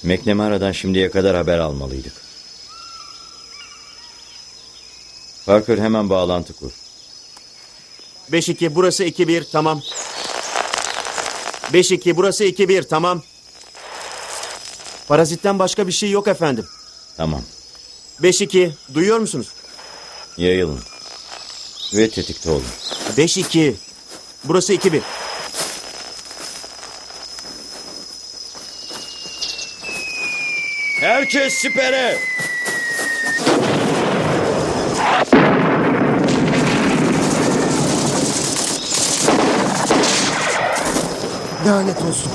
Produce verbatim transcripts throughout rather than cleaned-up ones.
McNamara'dan şimdiye kadar haber almalıydık. Parker, hemen bağlantı kur. beş iki burası iki bir tamam. beş iki burası iki bir tamam. Parazitten başka bir şey yok efendim. Tamam. beş iki duyuyor musunuz? Yayılın. Ve tetikte olun. beş iki burası iki bir. Herkes sipere. Lanet olsun.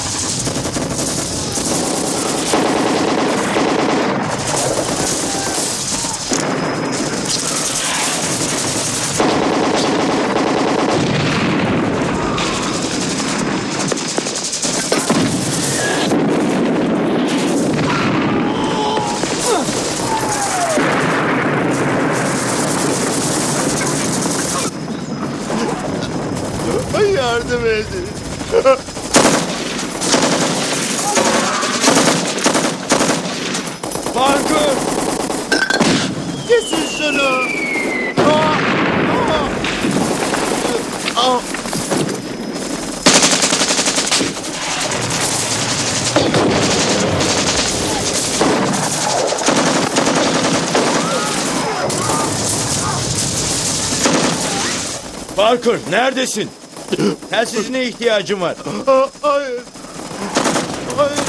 Yardım edin. Parker! Kesin şunu. Aa, aa. Aa. Parker, neredesin? Telsizine ihtiyacım var. Aa, hayır. Hayır.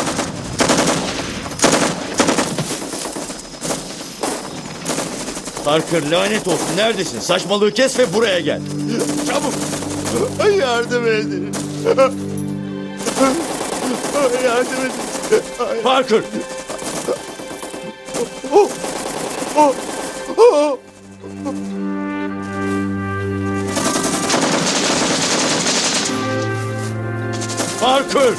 Parker, lanet olsun, neredesin? Saçmalığı kes ve buraya gel. Çabuk. Yardım edin. Yardım edin. Parker! Oh, oh, oh. Parker!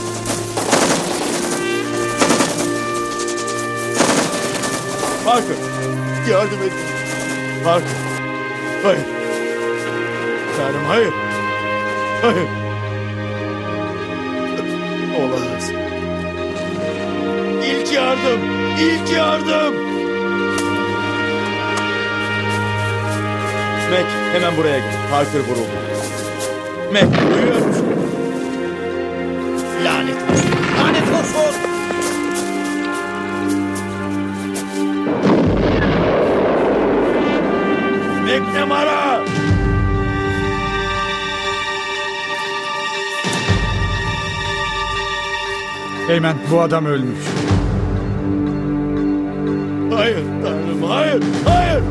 Parker! Yardım edin. Parker! Hayır! Tanrım, hayır! Hayır! Olamaz. İlk yardım! İlk yardım! Mac, hemen buraya gel. Parker vuruldu. Mac, duyuyor musun? Lanet olsun! Lanet olsun! McNamara! Heyman, bu adam ölmüş. Hayır Tanrım, hayır, hayır!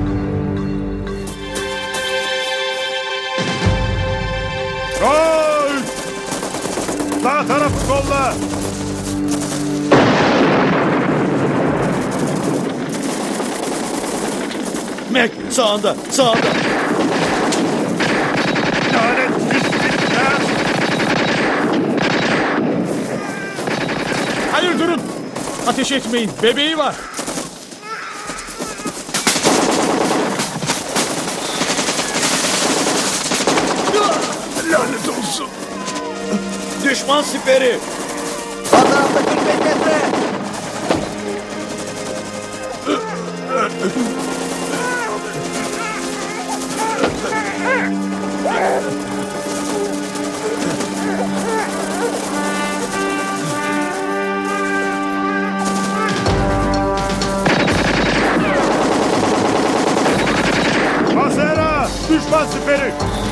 Gol! Sağ tarafı kolla! Mac, sağında, sağında! Lanet pislikler! Hayır, durun! Ateş etmeyin, bebeği var! Lanet olsun! Düşman siperi! Sağ tarafta kırk beş metre. Masera! Düşman siperi!